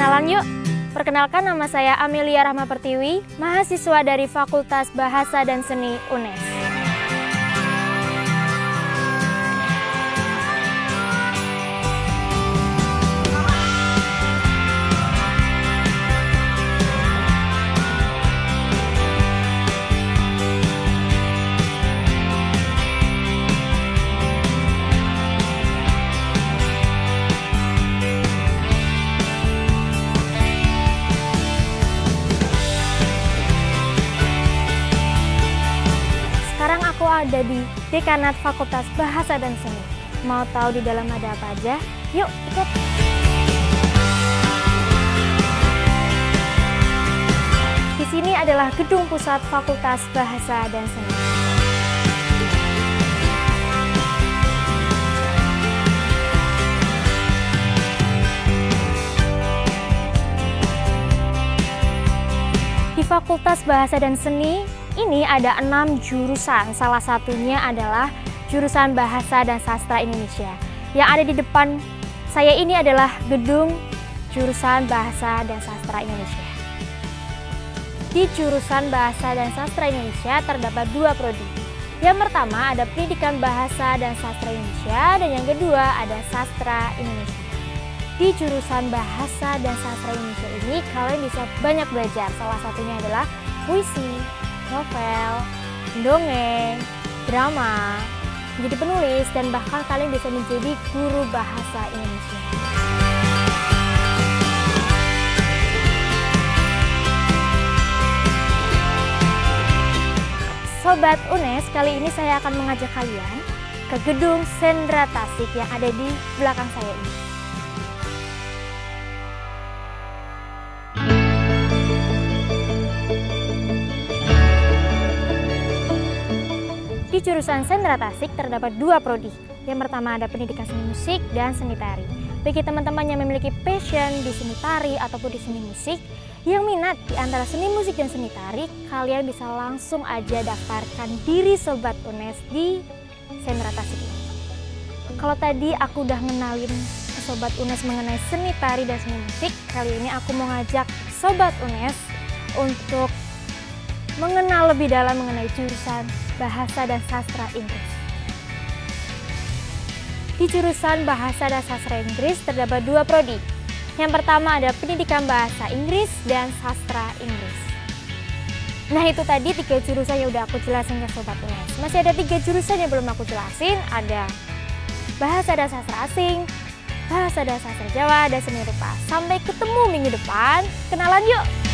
kenalan yuk. Perkenalkan, nama saya Amelia Rahma Pertiwi, mahasiswa dari Fakultas Bahasa dan Seni UNES. Sekarang aku ada di Dekanat Fakultas Bahasa dan Seni. Mau tahu di dalam ada apa aja? Yuk ikut! Di sini adalah gedung pusat Fakultas Bahasa dan Seni. Di Fakultas Bahasa dan Seni ini ada 6 jurusan, salah satunya adalah jurusan Bahasa dan Sastra Indonesia. Yang ada di depan saya ini adalah gedung jurusan Bahasa dan Sastra Indonesia. Di jurusan Bahasa dan Sastra Indonesia terdapat 2 prodi. Yang pertama ada Pendidikan Bahasa dan Sastra Indonesia, dan yang kedua ada Sastra Indonesia. Di jurusan Bahasa dan Sastra Indonesia ini kalian bisa banyak belajar, salah satunya adalah puisi, novel, dongeng, drama, menjadi penulis, dan bahkan kalian bisa menjadi guru bahasa Indonesia. Sobat UNES, kali ini saya akan mengajak kalian ke gedung Sendra Tasik yang ada di belakang saya ini. Di jurusan Sendra Tasik terdapat 2 prodi. Yang pertama ada Pendidikan Seni Musik dan Seni Tari. Bagi teman-teman yang memiliki passion di seni tari ataupun di seni musik, yang minat di antara seni musik dan seni tari, kalian bisa langsung aja daftarkan diri Sobat UNES di Sendra Tasik ini. Kalau tadi aku udah ngenalin ke Sobat UNES mengenai seni tari dan seni musik, kali ini aku mau ngajak Sobat UNES untuk mengenal lebih dalam mengenai jurusan Bahasa dan Sastra Inggris. Di jurusan Bahasa dan Sastra Inggris terdapat 2 prodi. Yang pertama ada Pendidikan Bahasa Inggris dan Sastra Inggris. Nah, itu tadi 3 jurusan yang udah aku jelasin ke Sobat UNES. Masih ada 3 jurusan yang belum aku jelasin, ada Bahasa dan Sastra Asing, Bahasa dan Sastra Jawa, dan Seni Rupa. Sampai ketemu minggu depan, kenalan yuk!